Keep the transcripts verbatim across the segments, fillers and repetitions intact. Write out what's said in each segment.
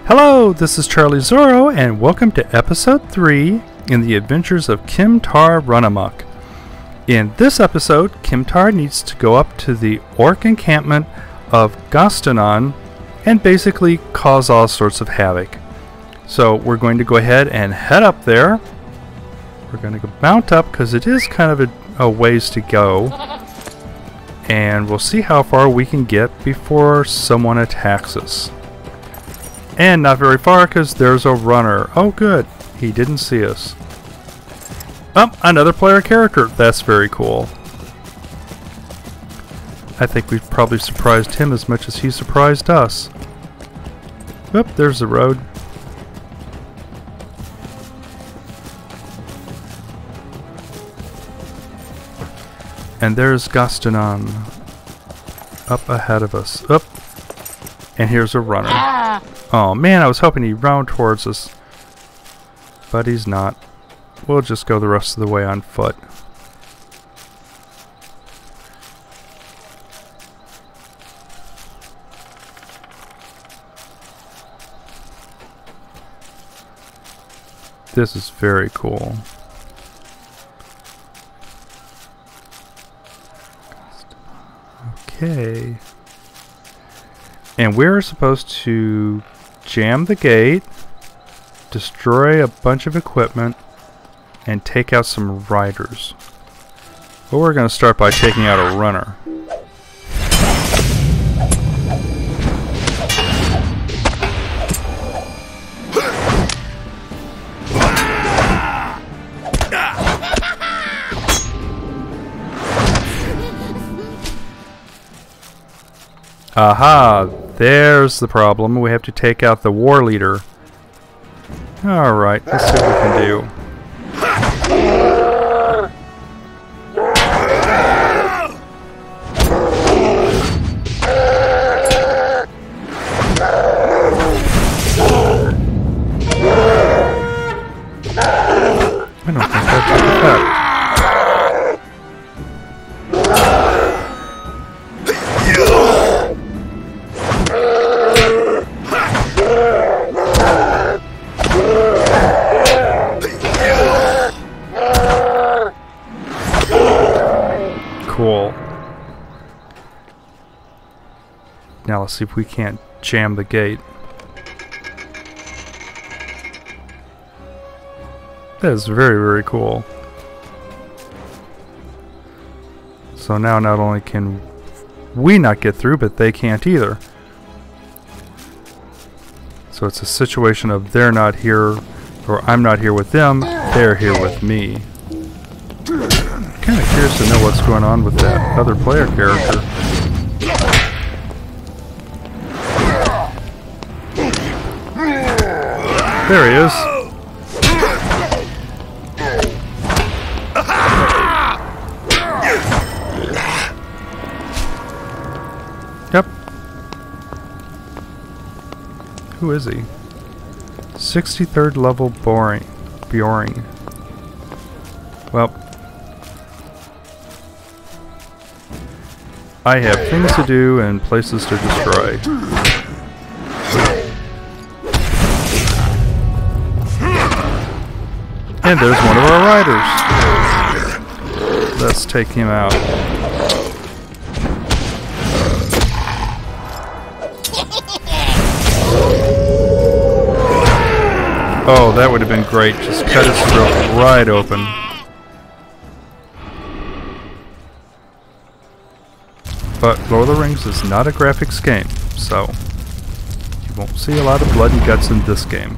Hello, this is Charlie Zorro, and welcome to episode three in the adventures of Kmtar Run Amok. In this episode, Kmtar needs to go up to the Orc-encampment of Gostannon and basically cause all sorts of havoc. So we're going to go ahead and head up there. We're going to go mount up because it is kind of a, a ways to go. And we'll see how far we can get before someone attacks us. And not very far because there's a runner. Oh good, he didn't see us. Oh, another player character. That's very cool. I think we've probably surprised him as much as he surprised us. Oop, there's the road. And there's Gostannon up ahead of us. Up. And here's a runner. Ah. Oh man, I was hoping he'd round towards us. But he's not. We'll just go the rest of the way on foot. This is very cool. Okay. And we're supposed to jam the gate, destroy a bunch of equipment, and take out some riders. But we're going to start by taking out a runner. Aha! There's the problem. We have to take out the war leader. Alright, let's see what we can do. I don't think that took effect. Cool. Now let's see if we can't jam the gate. That is very, very cool. So now not only can we not get through, but they can't either. So it's a situation of they're not here, or I'm not here with them, they're here with me. I'm kind of curious to know what's going on with that other player character. There he is. Yep. Who is he? sixty-third level boring. Boring. Well, I have things to do and places to destroy. And there's one of our riders. Let's take him out. Oh, that would have been great. Just cut his throat right open. But Lord of the Rings is not a graphics game, so you won't see a lot of blood and guts in this game.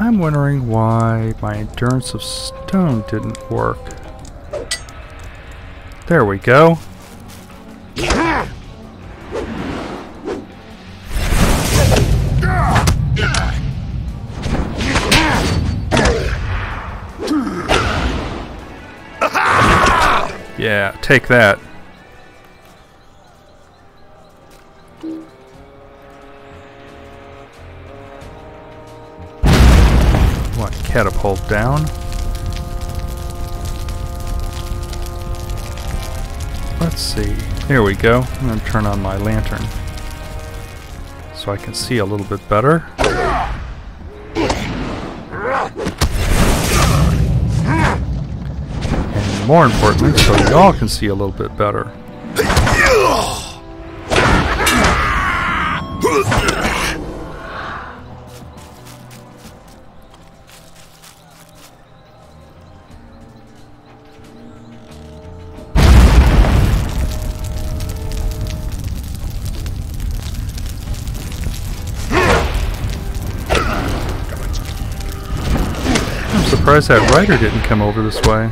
I'm wondering why my endurance of stone didn't work. There we go. Yeah, take that. What, catapult down? Let's see. There we go. I'm going to turn on my lantern so I can see a little bit better. And more importantly, so y'all can see a little bit better. I'm surprised that rider didn't come over this way.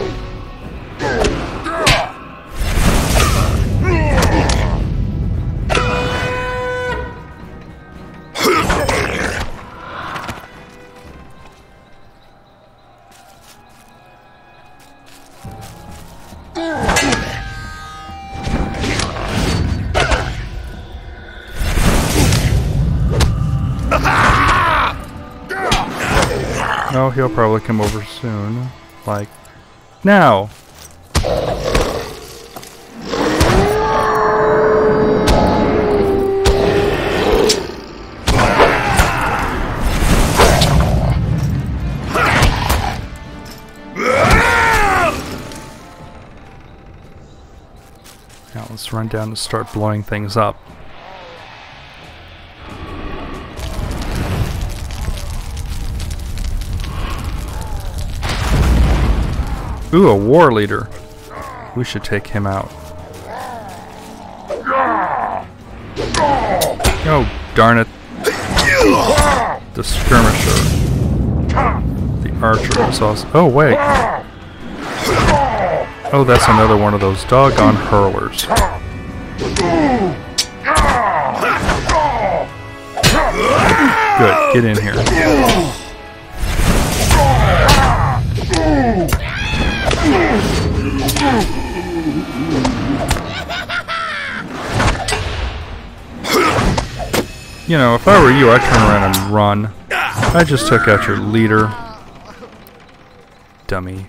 Oh, he'll probably come over soon. Like, now! Now let's run down and start blowing things up. Ooh, a war leader. We should take him out. Oh, darn it. The skirmisher. The archer is also... Oh, wait. Oh, that's another one of those doggone hurlers. Good, get in here. You know, if I were you, I'd turn around and run. I just took out your leader. Dummy.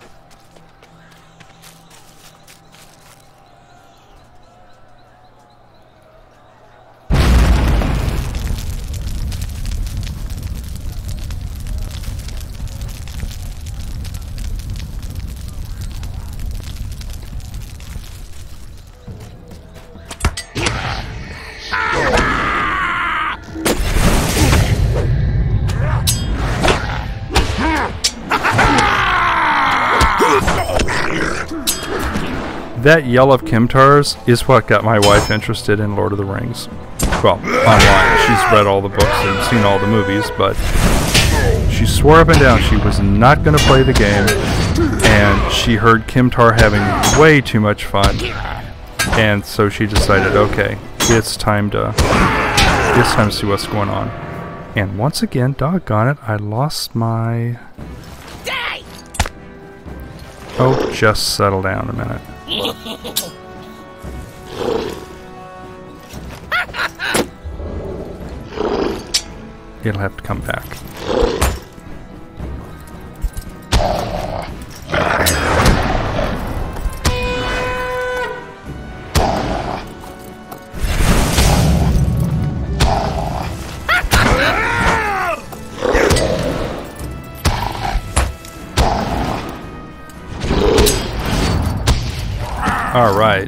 That yell of Kmtar's is what got my wife interested in Lord of the Rings. Well, online. She's read all the books and seen all the movies, but she swore up and down she was not going to play the game, and she heard Kmtar having way too much fun, and so she decided, okay, it's time to, it's time to see what's going on. And once again, doggone it, I lost my... Oh, just settle down a minute. It'll have to come back. Alright.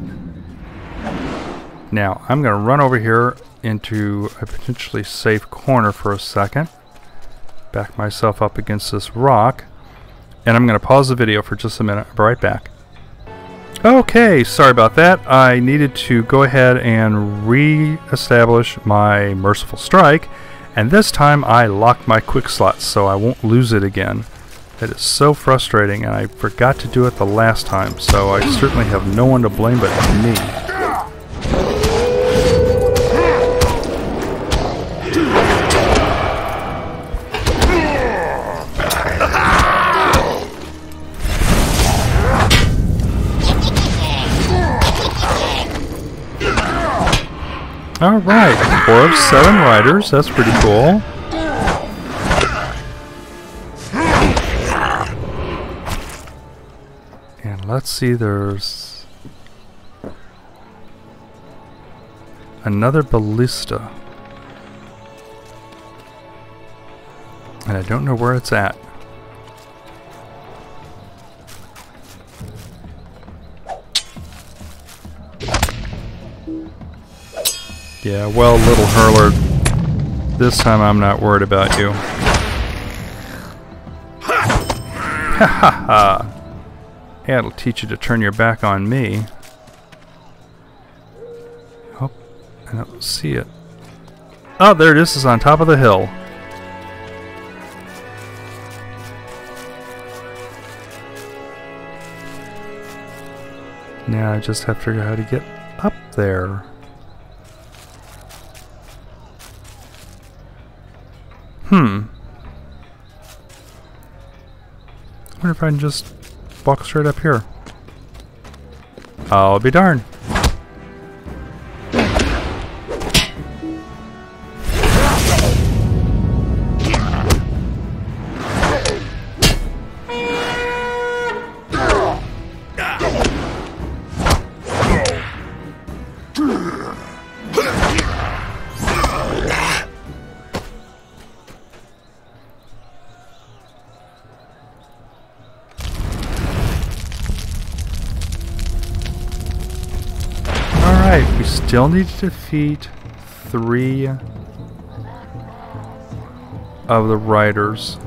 Now, I'm going to run over here into a potentially safe corner for a second. Back myself up against this rock. And I'm going to pause the video for just a minute. I'll be right back. Okay, sorry about that. I needed to go ahead and re-establish my Merciful Strike. And this time I locked my quick slots so I won't lose it again. It is so frustrating, and I forgot to do it the last time, so I certainly have no one to blame but me. Alright, four of seven riders, that's pretty cool. And let's see, there's another ballista. And I don't know where it's at. Yeah, well, little hurler, this time I'm not worried about you. Ha ha ha! Yeah, it'll teach you to turn your back on me. Oh, I don't see it. Oh, there it is, it's on top of the hill. Now I just have to figure out how to get up there. Hmm. I wonder if I can just walk straight up here. I'll be darned. We still need to defeat three of the riders.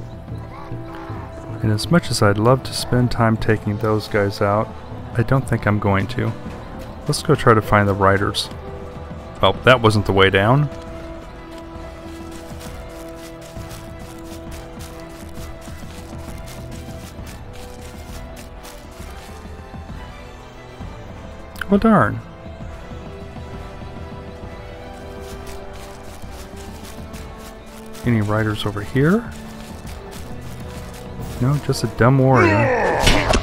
And as much as I'd love to spend time taking those guys out, I don't think I'm going to. Let's go try to find the riders. Well, that wasn't the way down. Well, darn. Any riders over here? No, just a dumb warrior.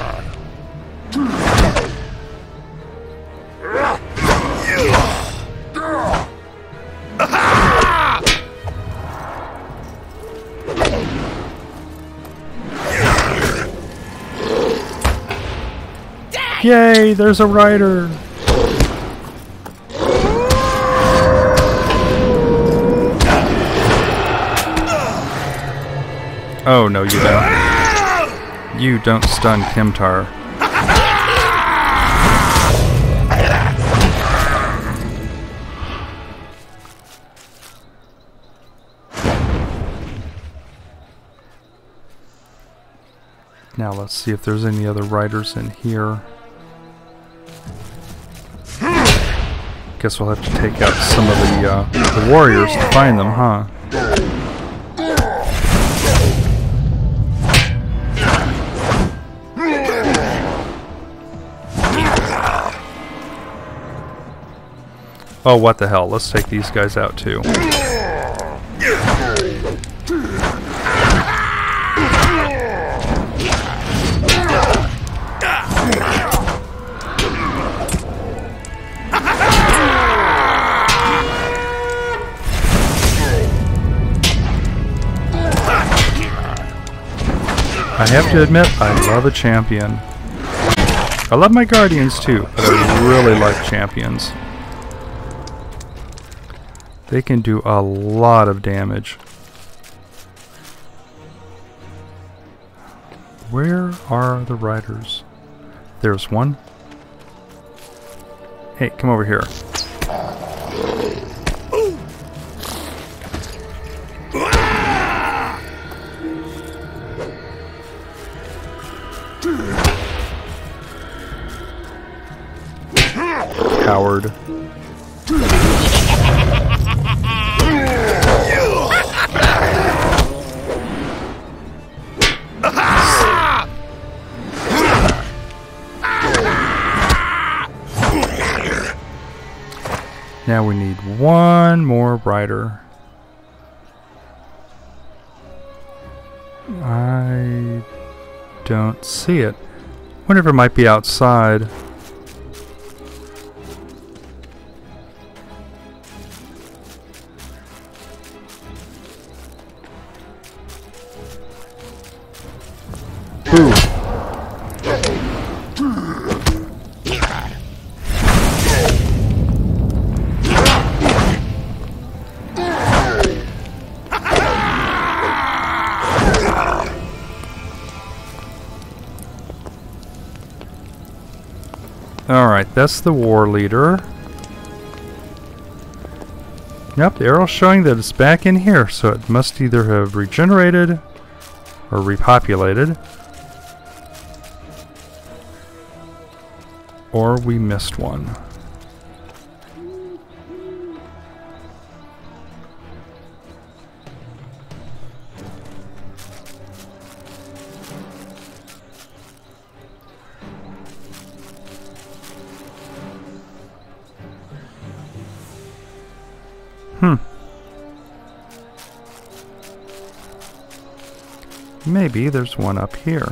Yay, there's a rider! Oh, no, you don't. You don't stun Kmtar. Now let's see if there's any other riders in here. Guess we'll have to take out some of the, uh, the warriors to find them, huh? Oh, what the hell. Let's take these guys out too. I have to admit, I love a champion. I love my guardians too, but I really like champions. They can do a lot of damage. Where are the riders? There's one. Hey, come over here. Coward. Now we need one more rider. I don't see it. Whatever might be outside. Ooh. Alright, that's the war leader. Yep, the arrow's showing that it's back in here, so it must either have regenerated or repopulated. Or we missed one. Hmm. Maybe there's one up here.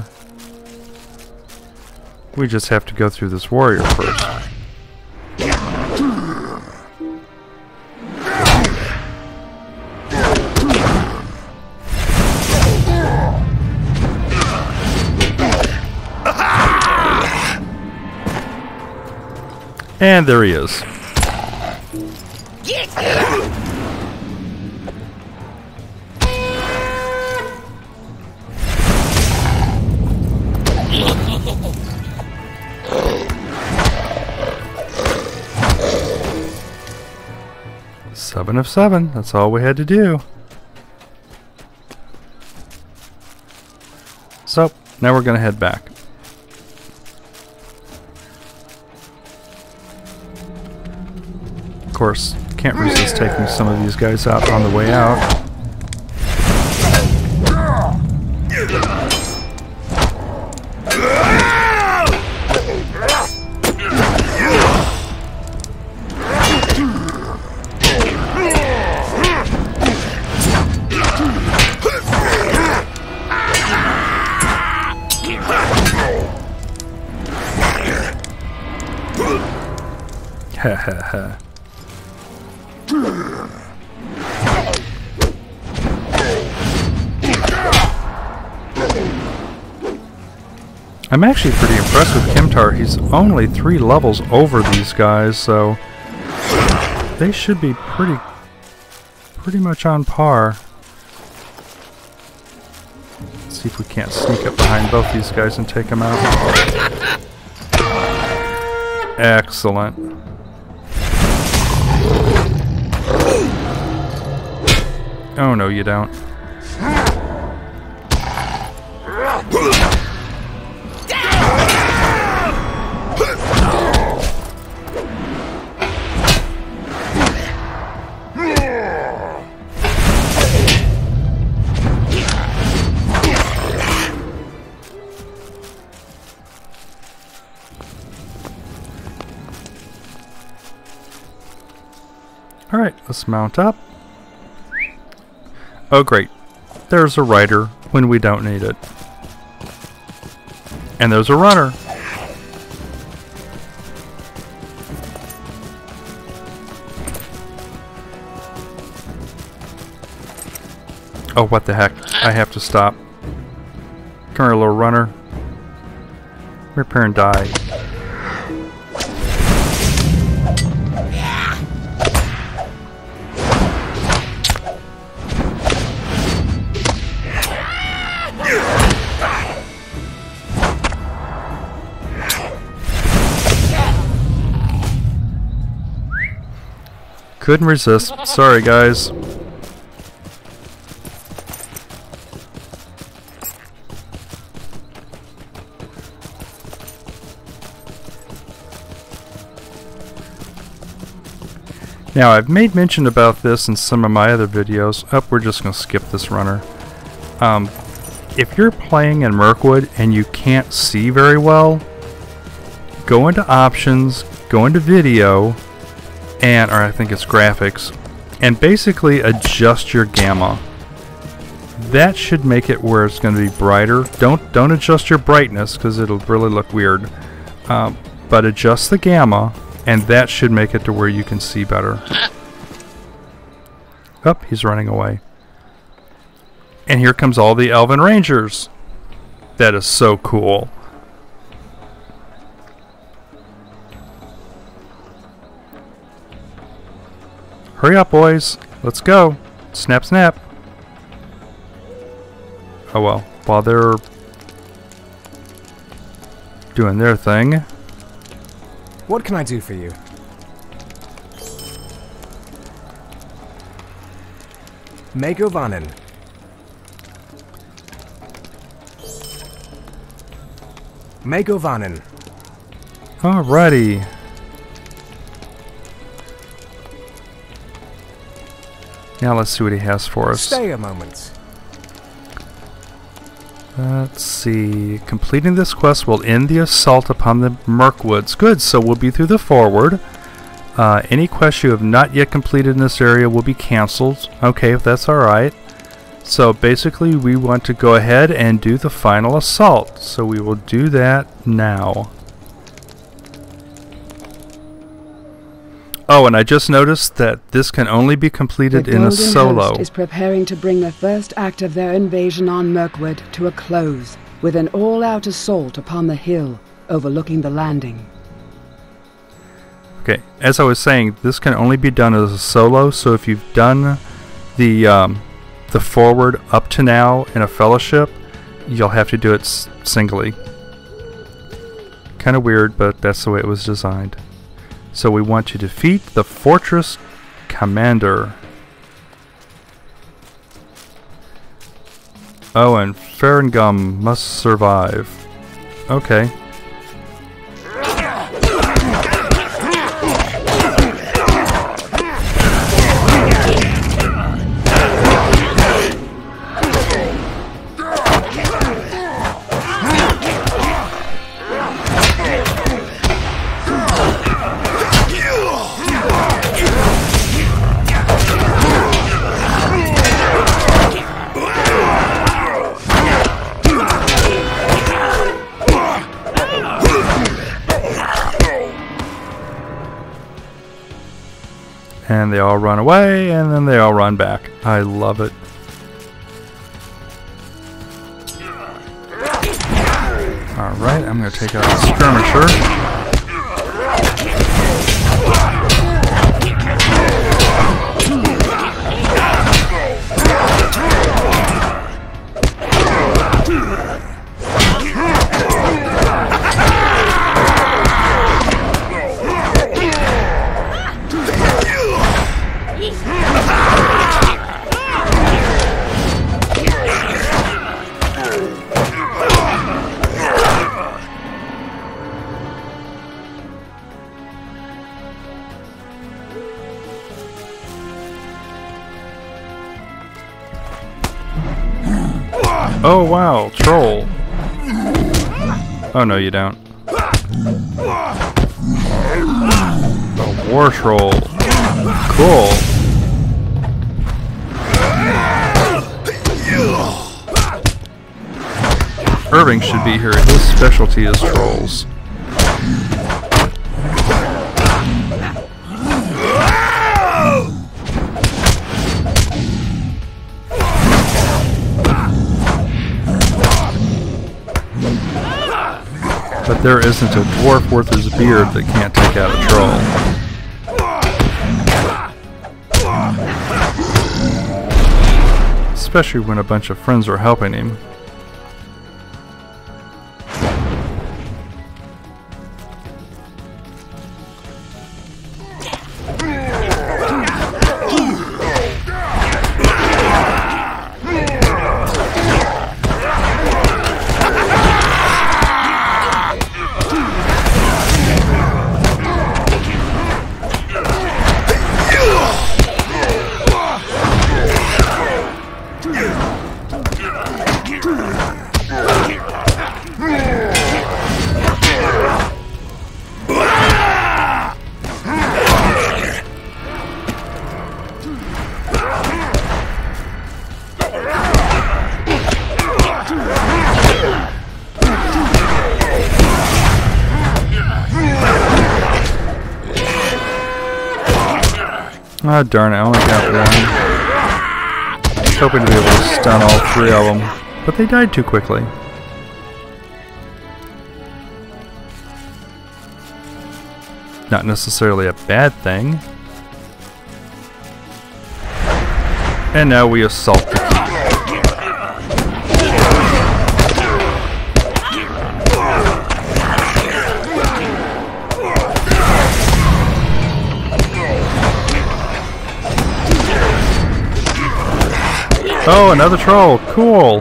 We just have to go through this warrior first. And there he is. Seven of seven, that's all we had to do. So, now we're gonna head back. Of course, can't resist taking some of these guys out on the way out. Ha ha ha. I'm actually pretty impressed with Kmtar. He's only three levels over these guys, so they should be pretty pretty much on par. Let's see if we can't sneak up behind both these guys and take them out. Excellent. Oh no, you don't. Alright, let's mount up. Oh great, there's a rider when we don't need it. And there's a runner. Oh, what the heck, I have to stop. Come here, little runner. Repair and die. Couldn't resist. Sorry, guys. Now, I've made mention about this in some of my other videos. Oh, we're just going to skip this runner. Um, if you're playing in Mirkwood and you can't see very well, go into options, go into video, and or I think it's graphics, and basically adjust your gamma. That should make it where it's going to be brighter. Don't don't adjust your brightness because it'll really look weird. Um, but adjust the gamma, and that should make it to where you can see better. Oh, he's running away. And here comes all the Elven Rangers. That is so cool. Hurry up, boys. Let's go. Snap, snap. Oh well, while they're doing their thing. What can I do for you? Megovanen. Megovanen. Alrighty. Now let's see what he has for us. Stay a moment. Let's see. Completing this quest will end the assault upon the Mirkwoods. Good, so we'll be through the forward. Uh, any quest you have not yet completed in this area will be cancelled. Okay, if that's alright. So basically we want to go ahead and do the final assault. So we will do that now. Oh, and I just noticed that this can only be completed in a solo. The Golden Host is preparing to bring the first act of their invasion on Mirkwood to a close with an all-out assault upon the hill overlooking the landing. Okay, as I was saying, this can only be done as a solo, so if you've done the um, the forward up to now in a fellowship, you'll have to do it s singly. Kind of weird, but that's the way it was designed. So we want to defeat the fortress commander. Oh, and Ferengum must survive. Okay. And they all run away, and then they all run back. I love it. Alright, I'm going to take out the skirmisher. Oh wow, troll. Oh no, you don't. A war troll. Cool. Irving should be here. His specialty is trolls. But there isn't a dwarf worth his beard that can't take out a troll. Especially when a bunch of friends are helping him. Ah, darn it, I only got one. I was hoping to be able to stun all three of them, but they died too quickly. Not necessarily a bad thing. And now we assault the keep. Oh, another troll. Cool.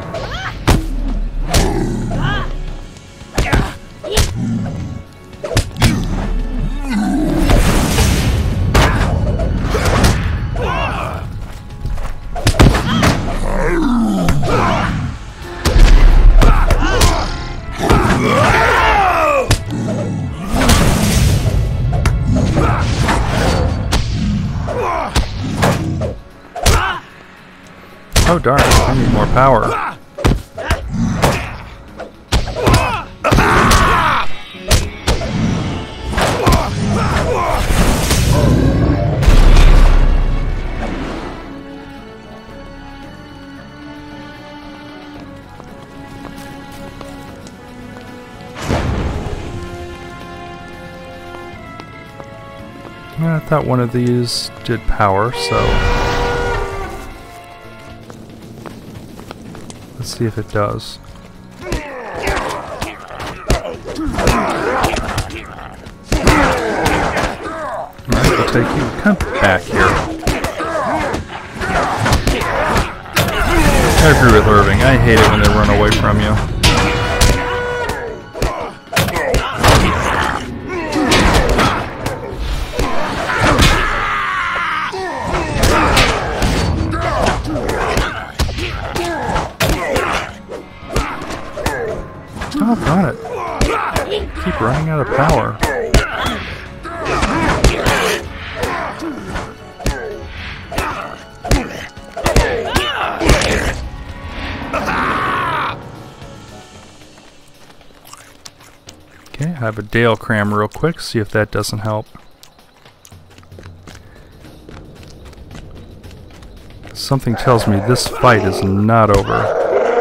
Oh darn, I need more power. I thought one of these did power, so let's see if it does. Alright, I'll take you. Come back here. I agree with Irving. I hate it when they run away from you. Oh, got it. Keep running out of power. Okay, I have a Dale cram real quick, see if that doesn't help. Something tells me this fight is not over.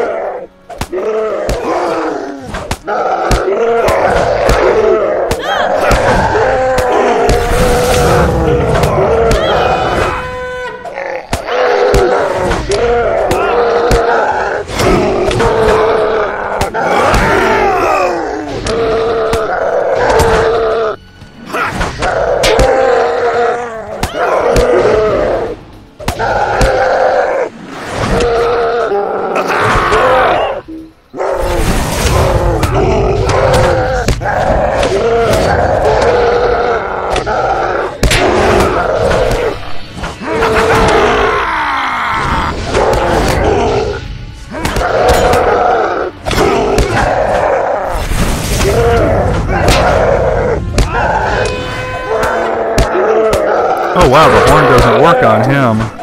Oh wow, the horn doesn't work on him.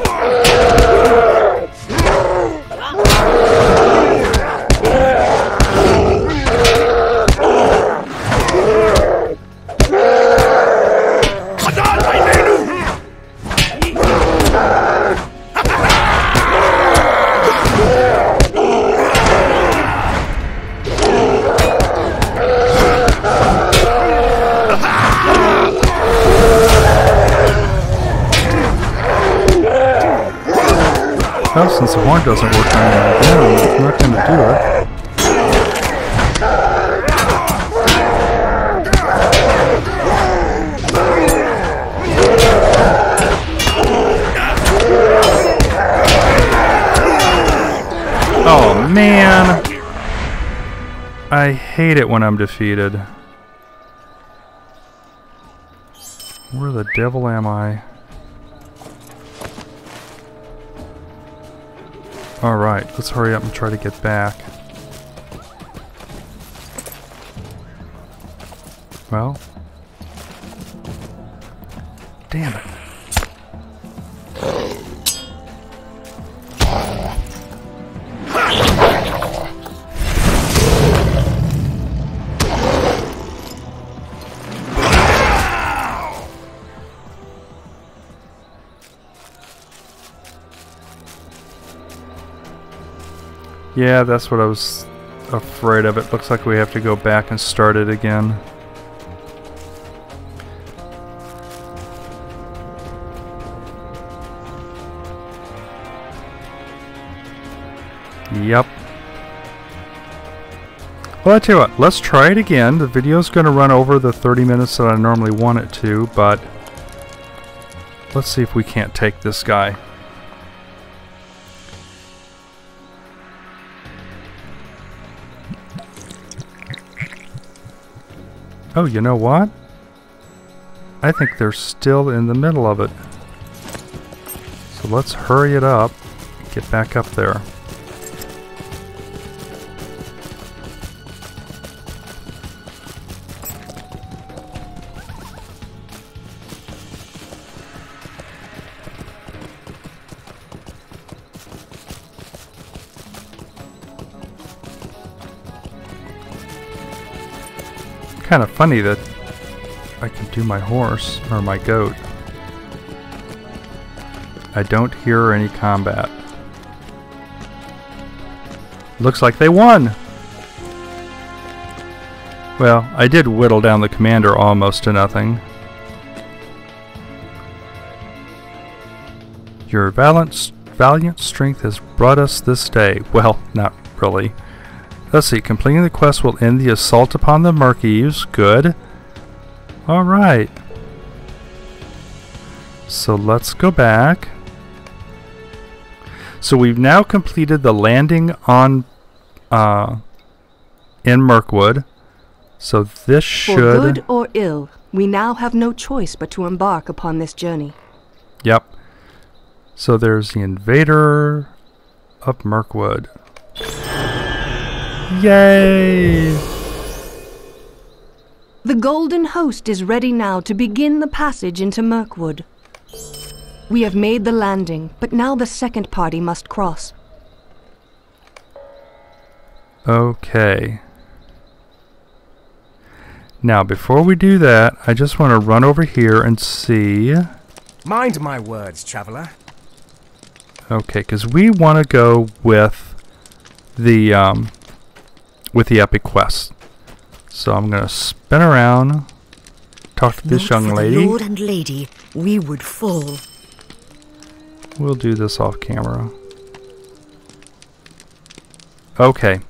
Well, since the horn doesn't work on him again, it's not going to do it. Oh man! I hate it when I'm defeated. Where the devil am I? Alright, let's hurry up and try to get back. Well. Damn it. Yeah, that's what I was afraid of. It looks like we have to go back and start it again. Yep. Well, I tell you what, let's try it again. The video's going to run over the thirty minutes that I normally want it to, but let's see if we can't take this guy. Oh, you know what? I think they're still in the middle of it. So let's hurry it up. Get back up there. Kind of funny that I can do my horse or my goat. I don't hear any combat. Looks like they won! Well, I did whittle down the commander almost to nothing. Your valiant, valiant strength has brought us this day. Well, not really. Let's see, completing the quest will end the assault upon the Murkies. Good. Alright. So let's go back. So we've now completed the landing on uh, in Mirkwood. So this should... For good or ill, we now have no choice but to embark upon this journey. Yep. So there's the invader of Mirkwood. Yay! The Golden Host is ready now to begin the passage into Mirkwood. We have made the landing, but now the second party must cross. Okay. Now, before we do that, I just want to run over here and see... Mind my words, traveler. Okay, because we want to go with the... Um, with the epic quest. So I'm gonna spin around, talk to this young lady. Not for the Lord and Lady, we would fall. We'll do this off camera. Okay.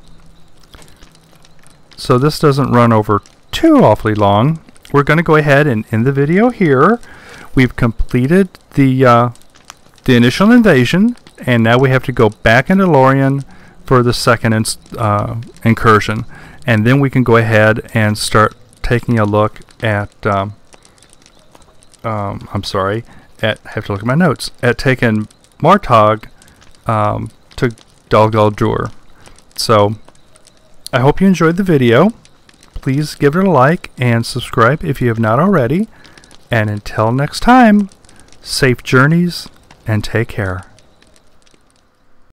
So this doesn't run over too awfully long. We're gonna go ahead and end the video here. We've completed the uh, the initial invasion, and now we have to go back into Lothlorien for the second ins uh, incursion, and then we can go ahead and start taking a look at um, um, I'm sorry at I have to look at my notes at taking Martog um, to Dol Guldur. So I hope you enjoyed the video. Please give it a like and subscribe if you have not already, and until next time, safe journeys and take care.